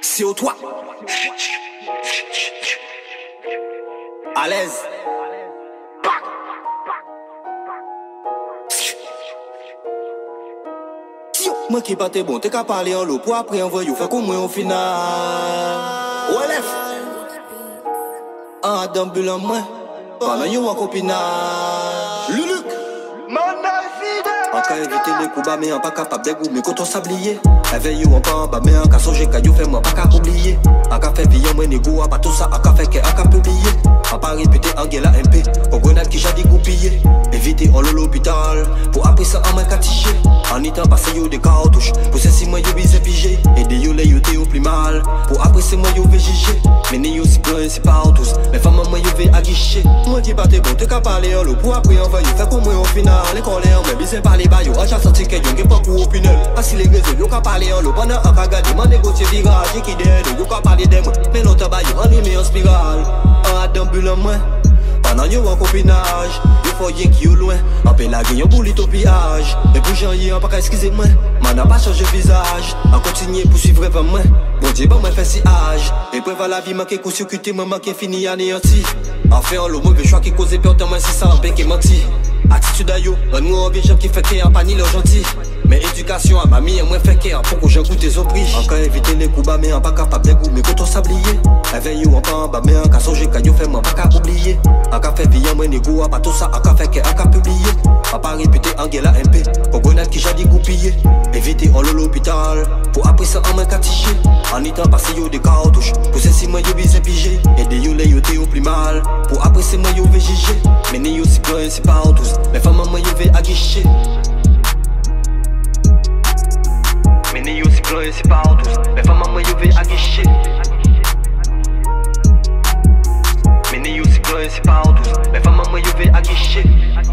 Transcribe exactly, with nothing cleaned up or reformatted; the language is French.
C'est au toit. À l'aise. Moi qui pas t'es bon, t'es qu'à parler en l'eau pour après envoyer ou faire comme moi au final. O L F. Un d'ambulant moi. Pendant yo en copinage. Luluc. Encore éviter les coups bas, mais on pas capable de goût, mais quand on s'ablier. Réveille ou encore en bas, mais on cas songer, car yo fait moi pas qu'à oublier. On cas fait vie, moi négo, pas tout ça, on cas fait que on cas publier. On pas répéter en gueule M P, au grenade qui j'ai goupillé. Éviter en l'hôpital, pour après ça en main catiché. En étant passé yo des cartouches, pour c'est si moi yo bise pigé. Et des yo les yo t'es au plus mal, pour après c'est moi yo V J G. Mais ni yo si plein, si pas tous, mais femmes moi yo vais aguicher. Moi qui pas t'es bon, t'es qu'à parler en l'eau, pour après on va y faire comme moi au final. Les colères, mais bise parler bas yo, on j'ai senti que yo n'ai pas coup au final. Assis les réseaux, yo qu'à parler en l'eau, pendant un cas gardé, m'en négocier virage, et qui d'aide, yo qu'à parler de moi. Mais l'autre bas yo, on y met en spirale, en d'ambulant moi. Pendant yo en copinage, yo faut rien qui yo loin. En paix la gueule, yon boulite au pillage. Et pour j'en y en pas qu'à excuser moi. Man n'a pas changé visage. En continuer pour suivre vers moi. Bon Dieu, bon moi fait si âge. Et pour voir la vie manquer coup-sur-cuté, moi manquer fini anéanti. En fait, on le mauvais choix qui cause peur, moi c'est ça en paix qui menti. Attitude à yo, un nous envie gens qui fait qu'il y a pas ni leur gentil. Mais éducation à mamie et moi fait qu'il y a pour que j'en goûte des prix. Encore éviter les coups bas, mais on pas capable de goût, mais quand on s'ablier. Réveille ou encore en bas, mais on cas songer, car yo fait moi pas qu'à oublier. On cas fait vie, moi négo, pas tout ça, on cas fait qu'il y a publié. On pas répéter en gueule M P, au grenade qui j'ai goupillé. Éviter en l'hôpital, pour après ça en main catiché. En étant passé yo des cartouches, pour c'est si moi yo bise pigé. Et des yo les yo t'es au plus mal, pour après c'est moi yo V J G. Mais ni yo si plein, si pas tous, les femmes moi yo vais aguicher. Mais ni yo si plein, si pas tous, les femmes moi yo vais aguicher. Mais ni yo si plein, si pas tous, les femmes moi yo vais aguicher.